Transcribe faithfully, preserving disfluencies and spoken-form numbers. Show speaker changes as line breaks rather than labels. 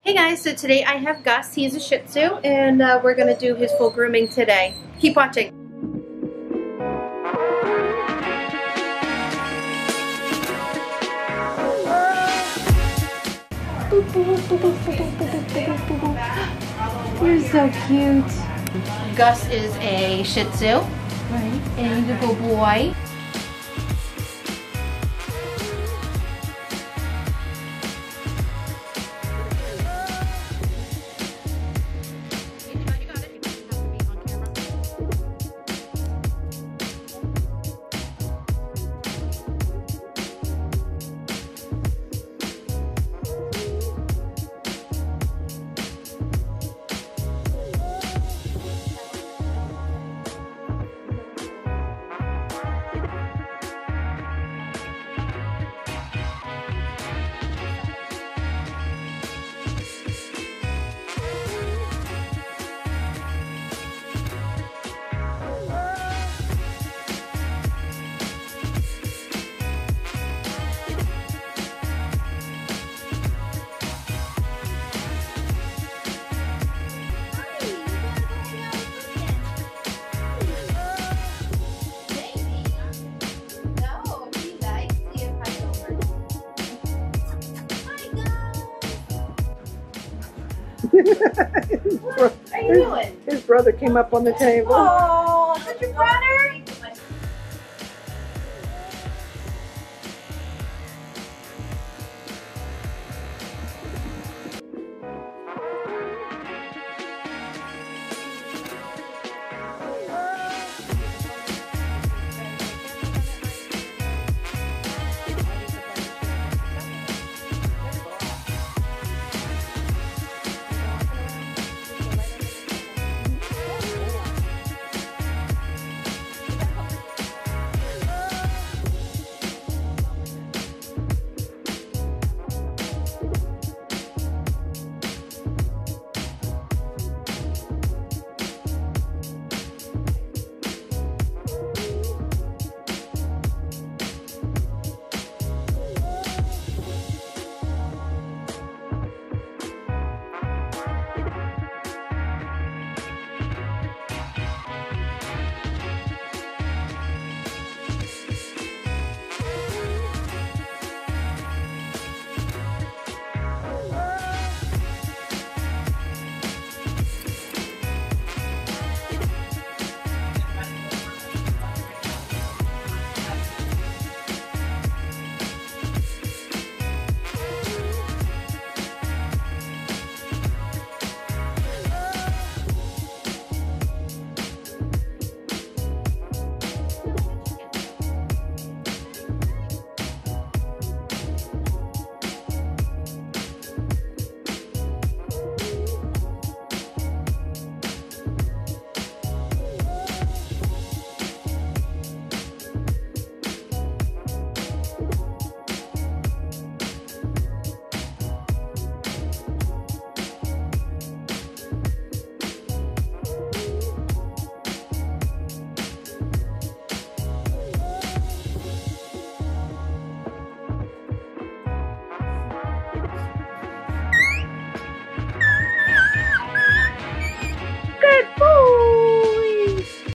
Hey guys, so today I have Gus. He's a Shih Tzu, and uh, we're going to do his full grooming today. Keep watching. You're so cute. Gus is a Shih Tzu, right? And he's a good boy.
What are you doing? His brother came up on the table.
Oh, is that your brother?